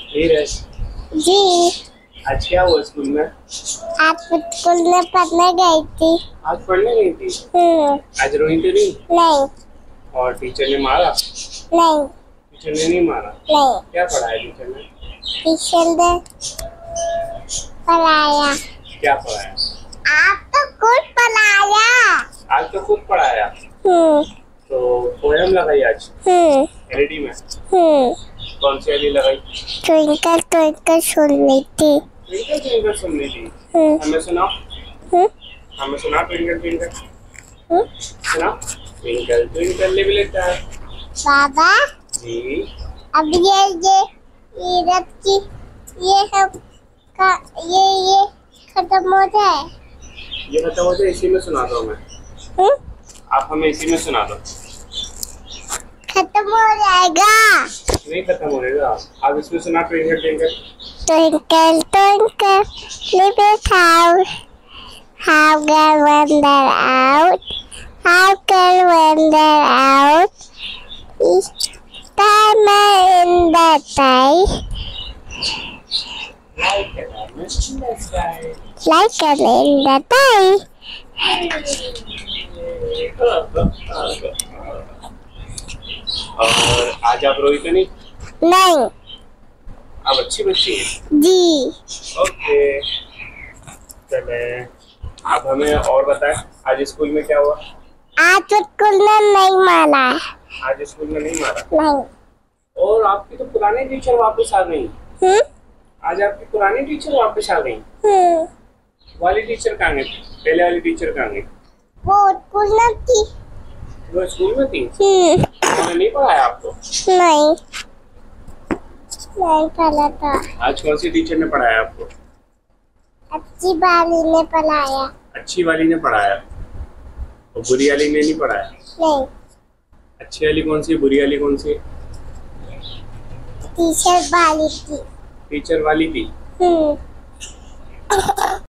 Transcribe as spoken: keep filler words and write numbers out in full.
नीरज जी। आज क्या हुआ स्कूल में? आज स्कूल में पढ़ने गई थी। आज पढ़ने गई थी? हम्म। आज रोई तो नहीं? नहीं। और टीचर ने मारा? नहीं। टीचर ने नहीं मारा? नहीं। क्या पढ़ाया टीचर ने? टीचर ने पढ़ाया। क्या पढ़ाया? आप तो खुद पढ़ाया। आज तो खुद पढ़ाया। हम्म। तो पोएम लगाई आज हम्म। एलईडी में? हम्म। कौन सी वाली लगाई? ट्विंकल ट्विंकल सुन रही थी। ट्विंकल ट्विंकल सुन रही थी? हम्म। हमें सुनाओ। हम्म। हमें सुना ट्विंकल ट्विंकल। हम्म। सुना ट्विंकल ट्विंकल लिटिल स्टार। बाबा जी। अब ये ये ये रखी ये सब का ये ये खत्म हो जाए। ये खत्म हो जाए इसी में सुना दो मैं। हम्म? आप हमें इसी में सुना दो। खत्म हो जाएगा। नहीं खत्म हो जाएगा। आप इसमें सुना twinkle twinkle. Twinkle twinkle little star, how can wonder out, how can wonder out, is time in the sky, Like a diamond in the sky. like an in the sky. और आज आप रोई तो नहीं? नहीं। आप अच्छी बच्ची हैं। जी। ओके चले। आप हमें और बताएं आज स्कूल में क्या हुआ? आज स्कूल में नहीं मारा। आज स्कूल में नहीं मारा? नहीं। और आपकी तो पुरानी टीचर वापस आ गई। हम्म? आज आपकी पुरानी टीचर वापस आ गई। हम्म। वाली टीचर कहाँ गई? पहले वाली टीचर कहाँ गई? वो स्कूल में थी। वो स्कूल में थी? हम्म। उन्होंने नहीं पढ़ाया आपको? नहीं। नहीं पढ़ा था। आज कौन सी टीचर ने पढ़ाया आपको? अच्छी वाली ने पढ़ाया। अच्छी वाली ने पढ़ाया और बुरी वाली ने नहीं पढ़ाया? नहीं। अच्छी वाली कौन सी, बुरी वाली कौन सी? टीचर वाली थी। टीचर वाली थी। हम्म।